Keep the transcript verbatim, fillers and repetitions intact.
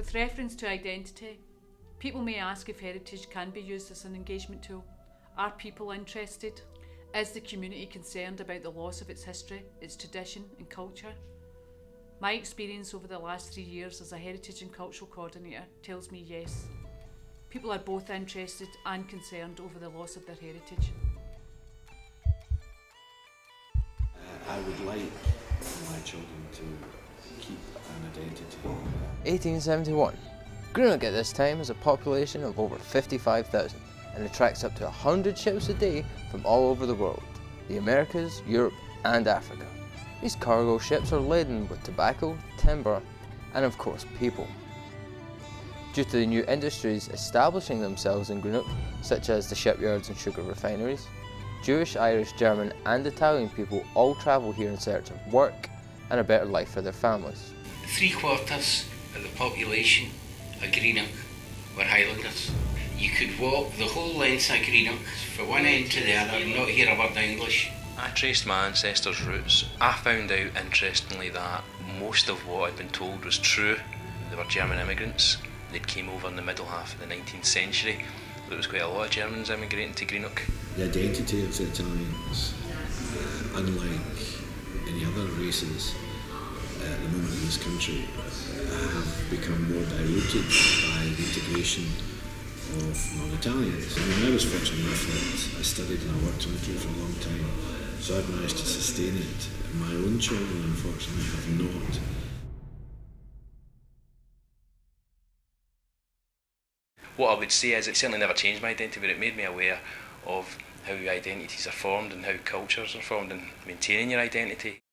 With reference to identity, people may ask if heritage can be used as an engagement tool. Are people interested? Is the community concerned about the loss of its history, its tradition and culture? My experience over the last three years as a heritage and cultural coordinator tells me yes. People are both interested and concerned over the loss of their heritage. Uh, I would like my children to keep an identity. eighteen seventy-one. Greenock at this time has a population of over fifty-five thousand and attracts up to one hundred ships a day from all over the world, the Americas, Europe and Africa. These cargo ships are laden with tobacco, timber and of course people. Due to the new industries establishing themselves in Greenock, such as the shipyards and sugar refineries, Jewish, Irish, German and Italian people all travel here in search of work and a better life for their families. Three quarters of the population of Greenock were Highlanders. You could walk the whole length of Greenock from one end to the other and not hear a word of English. I traced my ancestors' roots. I found out, interestingly, that most of what I'd been told was true. They were German immigrants. They came over in the middle half of the nineteenth century. There was quite a lot of Germans immigrating to Greenock. The identity of the Italians, uh, unlike any other races uh, at the moment in this country, uh, have become more diluted by the integration of non-Italians. I mean, I was fortunate enough that I studied and I worked in Italy for a long time, so I've managed to sustain it. My own children, unfortunately, have not. What I would say is it certainly never changed my identity, but it made me aware of how identities are formed and how cultures are formed and maintaining your identity.